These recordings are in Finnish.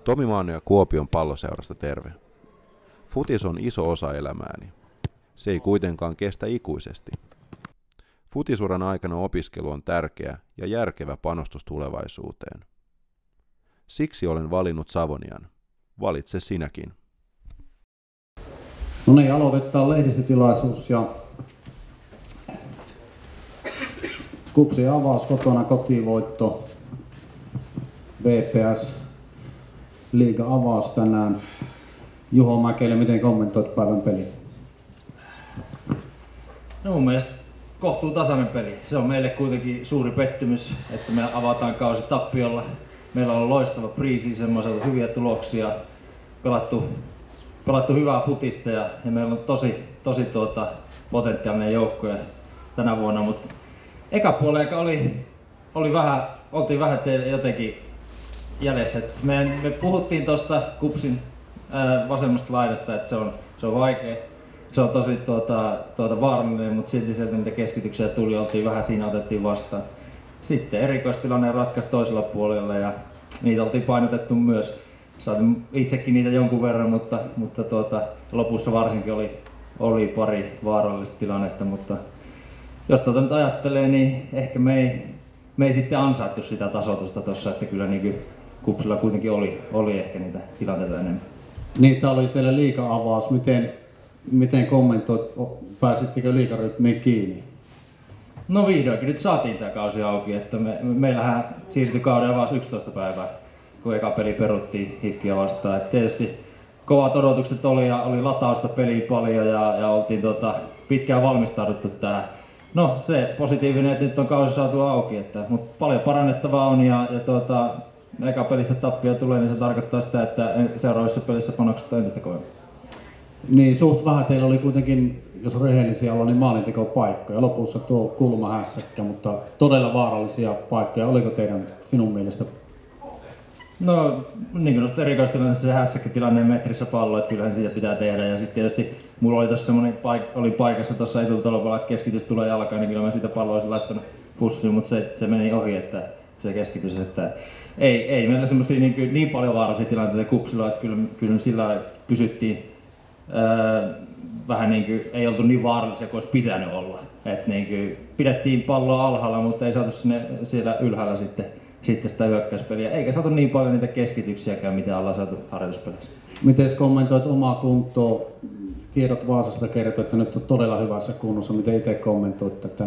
Tomi Maanio ja Kuopion Palloseurasta terve. Futis on iso osa elämääni. Se ei kuitenkaan kestä ikuisesti. Futisuran aikana opiskelu on tärkeä ja järkevä panostus tulevaisuuteen. Siksi olen valinnut Savonian. Valitse sinäkin. No niin, aloitetaan lehdistötilaisuus ja KuPSin avaus kotona, kotivoitto, VPS, liiga avaus tänään. Juho Mäkelä, miten kommentoit päivän peli? No mun mielestä kohtuu tasainen peli. Se on meille kuitenkin suuri pettymys, että me avataan kausi tappiolla. Meillä on loistava pre-season, me on saatu hyviä tuloksia, pelattu hyvää futista ja meillä on tosi potentiaalinen joukkue tänä vuonna, mutta eka puoli oltiin vähän jotenkin jäljessä. Me puhuttiin tuosta KuPSin vasemmasta laidasta, että se on vaikea. Se on tosi vaarallinen, mutta silti sieltä niitä keskityksiä tuli, oltiin vähän siinä, otettiin vastaan. Sitten erikoistilanne ratkaisi toisella puolella ja niitä oltiin painotettu myös. Saatiin itsekin niitä jonkun verran, mutta lopussa varsinkin oli pari vaarallista tilannetta. Mutta jos nyt ajattelee, niin ehkä me ei sitten ansaittu sitä tasoitusta tuossa, että kyllä niin KuPSilla kuitenkin oli ehkä niitä tilanteita enemmän. Niin, tää oli teille liiga-avaus. Miten kommentoit, pääsittekö liigarytmiin kiinni? No vihdoinkin, nyt saatiin tää kausi auki, että meillähän siirtyi kauden avaus 11 päivää, kun eka peli peruttiin HIFKiä vastaan. Et tietysti kovat odotukset oli ja oli latausta peliä paljon ja oltiin pitkään valmistauduttu tähän. No se positiivinen, että nyt on kausi saatu auki, mutta paljon parannettavaa on ja eka pelistä tappio tulee, niin se tarkoittaa sitä, että seuraavissa pelissä panokset on entistä kovemmin. Niin, suht vähän teillä oli kuitenkin, jos rehellisiä olla, niin maalintekopaikkoja. Lopussa tuo kulmahässäkkä, mutta todella vaarallisia paikkoja. Oliko sinun mielestä? No, niin kuin erikoistilanteessa se hässäkkätilanne metrissä pallo, että kyllähän siitä pitää tehdä. Ja sitten tietysti mulla oli tuossa semmoinen oli paikassa tuossa etutolpalla, että keskitys tulee jalkaan, niin kyllä mä siitä palloa olisin laittanut pussiin, mutta se meni ohi, että se keskitys. Että ei meillä semmoisia niin paljon vaarallisia tilanteita KuPSilla, että kyllä sillä pysyttiin. Vähän niin kuin, ei oltu niin vaarallisia kuin olisi pitänyt olla. Et niin kuin, pidettiin palloa alhaalla, mutta ei saatu siellä ylhäällä sitten sitä hyökkäyspeliä. Eikä saatu niin paljon niitä keskityksiäkään, mitä ollaan saatu harjoituspelissä. Miten kommentoit omaa kuntoa? Tiedot Vaasasta kertoo, että nyt on todella hyvässä kunnossa. Miten itse kommentoit tätä?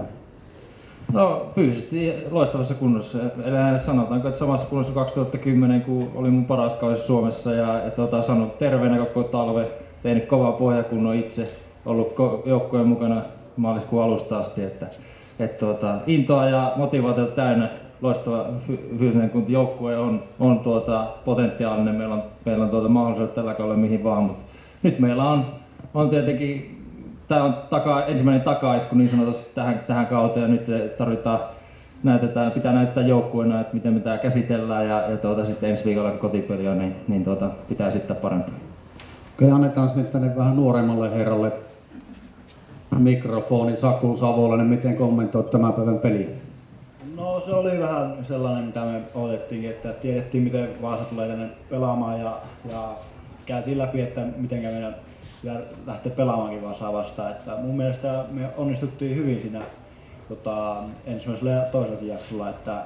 No fyysisesti loistavassa kunnossa. Eli sanotaanko, että samassa kunnossa 2010, kun oli mun paras kausi Suomessa ja saanut terveenä koko talve. Tehnyt kovaa pohjakunnon itse, ollut joukkueen mukana maaliskuun alusta asti, että intoa ja motivaatiota täynnä, loistava fyysinen kunto, joukkue on potentiaalinen, meillä on mahdollisuudet tällä kaudella mihin vaan, mutta nyt meillä on tietenkin, tämä on ensimmäinen takaisku niin sanotusti tähän kauteen ja nyt pitää näyttää joukkueena, että miten me tämä käsitellään ja sitten ensi viikolla kun kotipeli on, niin pitää esittää parempaa. Okei, annetaan sinne tänne vähän nuoremmalle herralle mikrofoni. Saku Savolainen, miten kommentoit tämän päivän peliä? No se oli vähän sellainen, mitä me odotettiin, että tiedettiin miten Vaasa tulee tänne pelaamaan ja käytiin läpi, että miten meidän lähtee pelaamaankin Vaasaa vastaan. Että mun mielestä me onnistuttiin hyvin siinä ensimmäisellä ja toisellakin jaksolla, että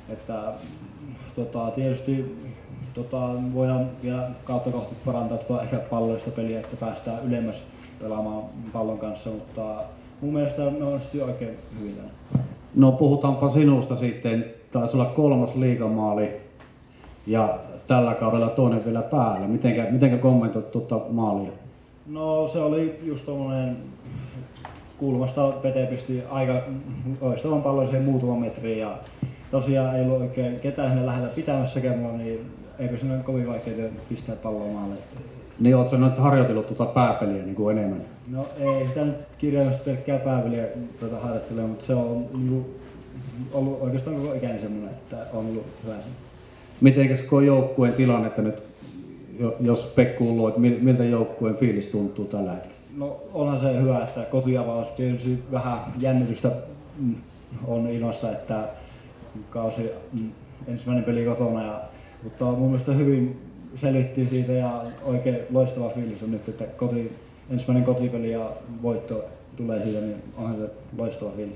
tietysti voidaan vielä kautta kohti parantaa ehkä pallollista peliä, että päästään ylemmäs pelaamaan pallon kanssa, mutta mun mielestä me onnistui oikein hyvin tänne. No puhutaanpa sinusta sitten. Taisi olla 3. liigamaali ja tällä kaudella toinen vielä päällä. Mitenkä kommentoit tuota maalia? No se oli just tommonen kulmasta Pete pisti aika loistavan pallon siihen muutaman metriin ja tosiaan ei ollut oikein ketään sinne lähellä pitämässäkään, niin eikö sinne ole kovin vaikea pistää palloa maalle? Niin ootko nyt harjoitellut pääpeliä niin kuin enemmän? No ei sitä nyt kirjaimellisesti pelkkää pääpeliä harjoittelee, mutta se on ollut oikeastaan koko ikäinen semmoinen, että on ollut hyvä sen. Mitenkäs koko joukkueen tilannetta nyt, jos Pekkuun luo, että miltä joukkueen fiilis tuntuu tällä hetkellä? No onhan se hyvä, että kotiavaus tietysti vähän jännitystä on ilmassa, että kausi ensimmäinen peli kotona, mutta mun mielestä hyvin selvittiin siitä ja oikein loistava fiilis on nyt, että ensimmäinen kotipeli ja voitto tulee siitä, niin onhan se loistava fiilis.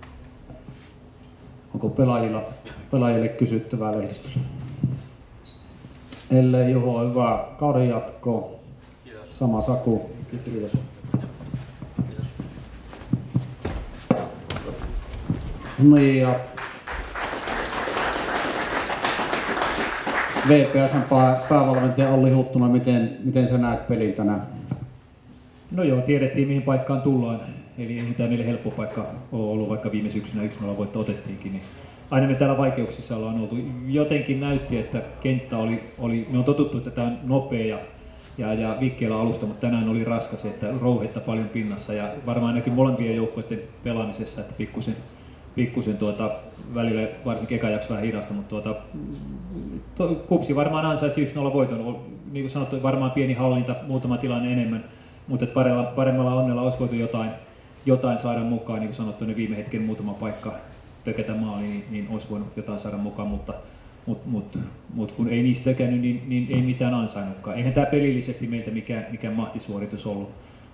Onko pelaajille kysyttävää lehdistöllä? Ellei Juho, hyvää kauden jatkoa. Kiitos. Sama Saku. Kiitos. Niin ja VPS:n päävalmentaja Olli Huttunen, miten sä näet pelin tänään? No joo, tiedettiin mihin paikkaan tullaan. Eli ei tämä meille helppo paikka ole ollut, vaikka viime syksynä 1-0 voitto otettiinkin. Niin aina me täällä vaikeuksissa ollaan oltu. Jotenkin näytti, että kenttä oli me on totuttu, että tämä on nopea ja vikkeellä alusta, mutta tänään oli raskas, että rouhetta paljon pinnassa. Ja varmaan näkyy molempien joukkueiden pelaamisessa, että pikkusen välillä varsinkin eka jakso vähän hidasta, mutta KuPS varmaan ansaitsi 1-0 voiton. Niin kuin sanottu, varmaan pieni hallinta, muutama tilanne enemmän, mutta paremmalla onnella olisi voitu jotain saada mukaan. Niin kuin sanottu, ne viime hetken muutama paikka tökätä maaliin, niin olisi voinut jotain saada mukaan, mutta kun ei niistä tökännyt, niin ei mitään ansainnutkaan. Eihän tämä pelillisesti meiltä mikään mahtisuoritus ollut.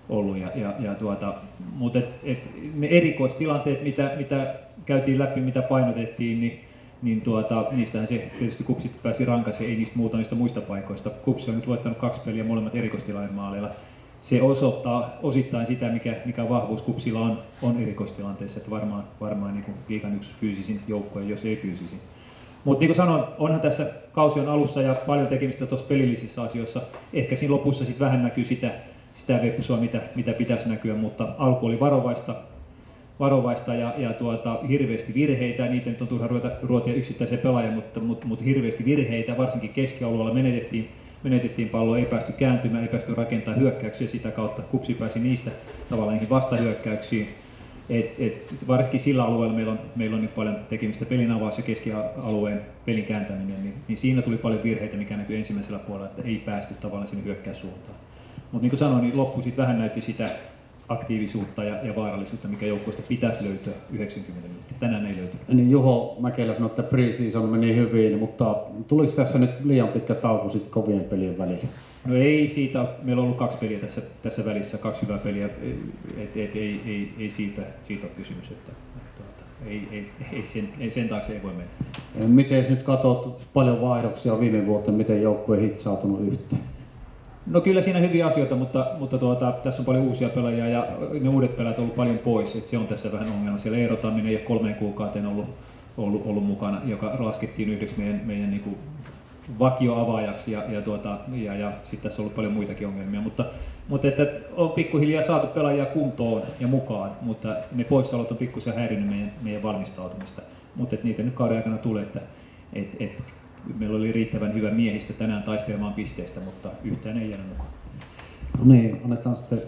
Mutta ne erikoistilanteet, mitä käytiin läpi, mitä painotettiin, niin niistähän se tietysti KuPS pääsi rankaisin, ei niistä muutamista muista paikoista. KuPS on nyt voittanut 2 peliä molemmat erikoistilannemaaleilla. Se osoittaa osittain sitä, mikä vahvuus KuPSilla on erikoistilanteessa, että varmaan niin liigan yksi fyysisin joukkue, jos ei fyysisin. Mutta niin kuin sanoin, onhan tässä kausi on alussa ja paljon tekemistä tuossa pelillisissä asioissa. Ehkä siinä lopussa sitten vähän näkyy sitä vepsua, mitä pitäisi näkyä, mutta alku oli varovaista ja hirveästi virheitä. Niitä nyt on turha ruotia yksittäisen pelaajan, mutta hirveästi virheitä, varsinkin keskialueella menetettiin palloa, ei päästy kääntymään, ei päästy rakentamaan hyökkäyksiä, sitä kautta KuPS pääsi niistä tavallaan niihin vastahyökkäyksiin. Varsinkin sillä alueella meillä on nyt paljon tekemistä pelin avaus ja keskialueen pelin kääntäminen, niin siinä tuli paljon virheitä, mikä näkyy ensimmäisellä puolella, että ei päästy tavallaan sinne hyökkäyssuuntaan. Mutta niin kuin sanoin, niin loppu sitten vähän näytti sitä aktiivisuutta ja vaarallisuutta, mikä joukkueesta pitäisi löytyä 90 minuuttia. Tänään ei löytynyt. Niin Juho Mäkelä sanoi, että pre-season meni hyvin, mutta tuliko tässä nyt liian pitkä tauko sitten kovien pelien välillä? No ei siitä, meillä on ollut 2 peliä tässä välissä, 2 hyvää peliä, ei siitä ole kysymys, että ei sen taakse ei voi mennä. Miten nyt katsot paljon vaihdoksia viime vuoteen, miten joukkue hitsautunut yhteen? No kyllä siinä hyviä asioita, mutta tässä on paljon uusia pelaajia ja ne uudet pelaajat on ollut paljon pois, että se on tässä vähän ongelma. Siellä Eero Tamminen ei ole 3 kuukauteen ollut mukana, joka laskettiin yhdeksi meidän niin kuin vakioavaajaksi ja sitten tässä on ollut paljon muitakin ongelmia, mutta että on pikkuhiljaa saatu pelaajia kuntoon ja mukaan, mutta ne poissaolot on pikkusen häirinnyt meidän valmistautumista, mutta niitä nyt kauden aikana tulee, että meillä oli riittävän hyvä miehistö tänään taistelemaan pisteistä, mutta yhtään ei jäänyt mukaan. No niin, annetaan sitten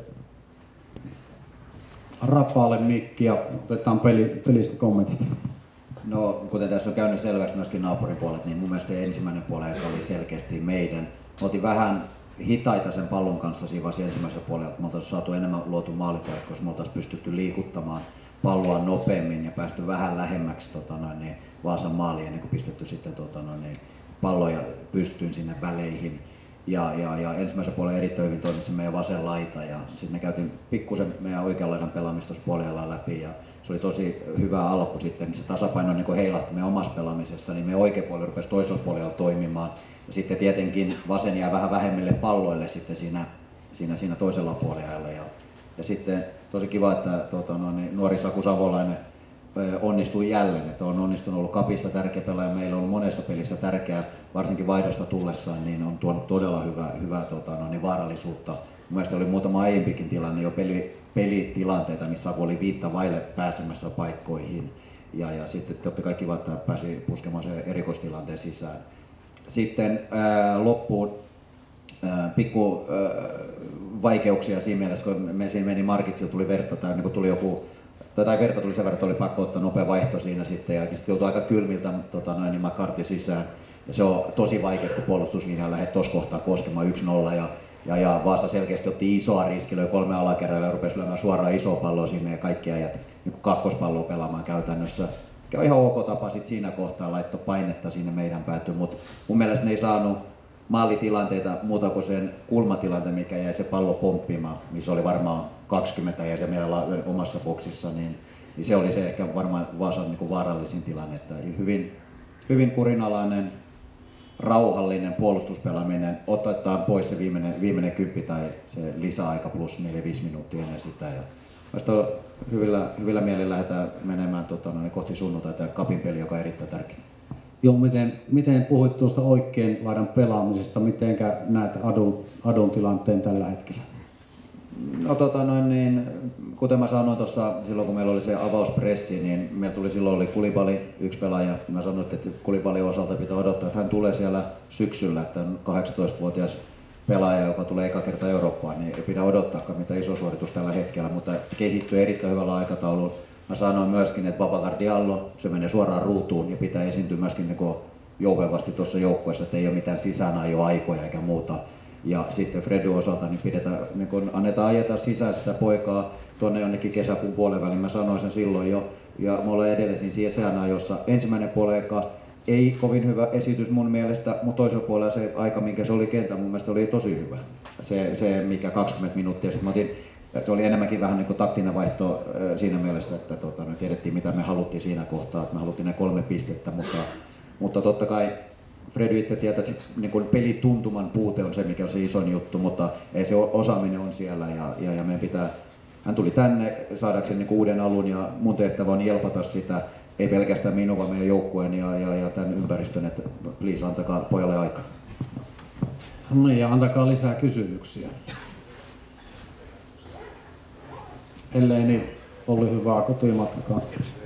Rapaalle mikki ja otetaan pelistä kommentit. No, kuten tässä on käynyt selväksi myöskin naapuripuolet, niin mun mielestä se ensimmäinen puoli oli selkeästi meidän. Me oltiin vähän hitaita sen pallon kanssa siinä vaiheessa ensimmäisellä puolella, että me oltaisiin saatu enemmän luotu maalipaikkoja, jos me oltaisiin pystytty liikuttamaan palloa nopeammin ja päästy vähän lähemmäksi Vaasan maaliin ennen kuin pistetty sitten palloja pystyyn sinne väleihin. Ja ensimmäisen puolen erittäin hyvin toimi se meidän vasen laita ja sitten me käytiin pikkusen meidän oikean laidan pelaamista puolella läpi ja se oli tosi hyvä alku sitten, se tasapaino niin heilahti meidän omassa pelaamisessa, niin meidän oikea puoli rupesi toisella puolella toimimaan ja sitten tietenkin vasen jää vähän vähemmille palloille sitten siinä toisella puolella ja sitten tosi kiva, että nuori Saku Savolainen onnistui jälleen, että on onnistunut ollut kapissa tärkeä pelaaja, meillä on ollut monessa pelissä tärkeä, varsinkin vaihdosta tullessaan, niin on tuonut todella hyvää vaarallisuutta. Mielestäni oli muutama aiempikin tilanne jo pelitilanteita, missä Saku oli viitta vaille pääsemässä paikkoihin ja sitten totta kai kiva, että pääsi puskemaan se erikoistilanteen sisään. Sitten loppuun pikku vaikeuksia siinä mielessä, kun siinä meni Markitsilla tuli verta tai niin tuli joku tai verta tuli sen verran, että oli pakko ottaa nopea vaihto siinä sitten ja sitten joutui aika kylmiltä niin McCarthy sisään. Ja se on tosi vaikea, kun puolustuslinjaa lähdet tuossa kohtaa koskemaan 1-0 ja Vaasa selkeästi otti isoa riskiä, löi 3 alakerralla ja rupesi lyömään suoraan isoa palloa sinne ja kaikki ajat niin kakkospalloa pelaamaan käytännössä. Mikä on ihan ok tapa sitten siinä kohtaa laittoi painetta sinne meidän päätyyn, mutta mun mielestä ne ei saanut maalitilanteita muuta kuin sen kulmatilanteen, mikä jäi se pallo pomppimaan, missä oli varmaan 20 ja se meillä omassa boksissa, niin se oli se ehkä varmaan Vaasan niin kuin vaarallisin tilanne. Että hyvin kurinalainen, rauhallinen puolustuspelaaminen, otetaan pois se viimeinen kyppi tai se lisäaika plus 4-5 minuuttia ennen sitä. Ja vasta hyvillä mielin lähdetään menemään kohti sunnuntaita ja Cupin peli, joka on erittäin tärkeä. Joo, miten puhuit tuosta oikein laidan pelaamisesta, mitenkä näet adun tilanteen tällä hetkellä? No kuten mä sanoin tuossa silloin kun meillä oli se avauspressi, niin meillä tuli silloin oli Koulibaly, yksi pelaaja. Mä sanoin, että Koulibalyn osalta pitää odottaa, että hän tulee siellä syksyllä, että 18-vuotias pelaaja, joka tulee eka kerta Eurooppaan, niin ei pidä odottaakaan mitä iso suoritus tällä hetkellä, mutta kehittyy erittäin hyvällä aikataululla. Mä sanoin myöskin, että Babacar Diallo, se menee suoraan ruutuun ja pitää esiintyä myöskin jouhevasti tuossa joukkueessa, että ei ole mitään sisäänajoaikoja eikä muuta. Ja sitten Fredyn osalta niin annetaan ajeta sisään sitä poikaa tuonne jonnekin kesäkuun puolen väliin. Mä sanoin sen silloin jo. Ja me ollaan edelleen siinä sisäänajossa. Ensimmäinen puolen-aika ei kovin hyvä esitys mun mielestä, mutta toisella puolella se aika, minkä se oli kentällä, mun mielestä oli tosi hyvä. Se mikä 20 minuuttia. Sitten se oli enemmänkin vähän niin kuin taktinen vaihto siinä mielessä, että me tiedettiin mitä me haluttiin siinä kohtaa. Että me haluttiin ne 3 pistettä, mutta totta kai Fredy itse tietää, että niin pelituntuman puute on se, mikä on se isoin juttu, mutta se osaaminen on siellä ja meidän pitää, hän tuli tänne saadakseen niin uuden alun ja mun tehtävä on jelpata sitä, ei pelkästään minua, vaan meidän joukkueen ja tämän ympäristön, että please antakaa pojalle aikaa. No ja antakaa lisää kysymyksiä. Ellei niin, oli hyvää kotimatkaa.